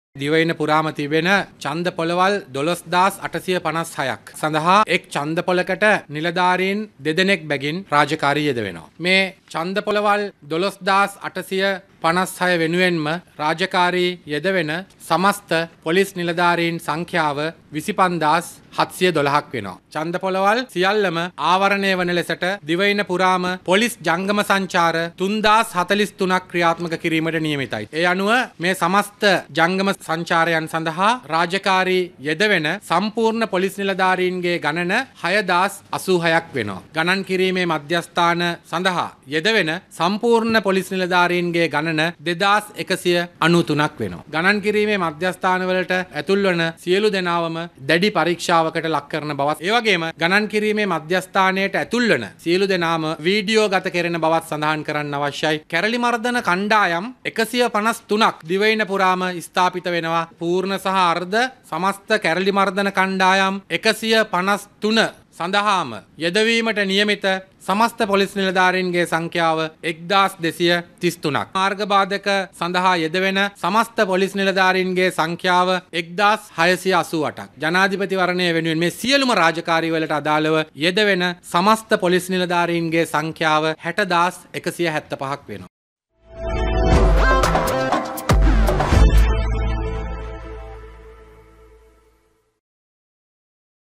දිවයින පුරාම තිබෙන ඡන්ද පොළවල් 12856ක් සඳහා එක් ඡන්ද පොළකට නිලධාරීන් දෙදෙනෙක් බැගින් රාජකාරී යෙදවෙනවා. මේ ඡන්ද පොළවල් 12856 වෙනුවෙන්ම රාජකාරී යෙදවෙන සමස්ත පොලිස් නිලධාරීන් සංඛ්‍යාව 25712ක් වෙනවා. ඡන්ද පොළවල් සියල්ලම ආවරණය වන ලෙසට දිවයින පුරාම පොලිස් ජංගම සංචාර 3043ක් ක්‍රියාත්මක කිරීමට නියමිතයි. ඒ අනුව මේ සමස්ත ජංගම සංචාරයන් සඳහා රාජකාරී යෙදවෙන සම්පූර්ණ පොලිස් නිලධාරීන්ගේ ගණන 6086ක් වෙනවා. ගණන් කිරීමේ මධ්‍යස්ථාන සඳහා යෙදවෙන සම්පූර්ණ පොලිස් නිලධාරීන්ගේ ගණන 2193ක් වෙනවා. ගණන් කිරීමේ මධ්‍යස්ථානවලට ඇතුල් වන සියලු දෙනාවම දැඩි පරීක්ෂාවකට ලක් කරන බවත් ඒ වගේම ගණන් කිරීමේ මධ්‍යස්ථානයට ඇතුල් වන සියලු දෙනාම වීඩියෝ ගත කෙරෙන බවත් සඳහන් කරන්න අවශ්‍යයි. කැරළි මර්දන කණ්ඩායම් 153ක් දිවයින පුරාම ස්ථාපිත වෙනවා. පූර්ණ සහ අර්ධ සමස්ත කැරළි මර්දන කණ්ඩායම් 153 සඳහාම යෙදවීමට නියමිත සමස්ත පොලිස් නිලධාරීන්ගේ සංඛ්‍යාව 1233ක්. මාර්ග බාධක සඳහා යෙදවෙන සමස්ත පොලිස් නිලධාරීන්ගේ සංඛ්‍යාව 1688ක්. ජනාධිපතිවරණය වෙනුවෙන් මේ සියලුම රාජකාරී වලට අදාළව යෙදවෙන සමස්ත පොලිස් නිලධාරීන්ගේ සංඛ්‍යාව 60175ක් වෙනවා.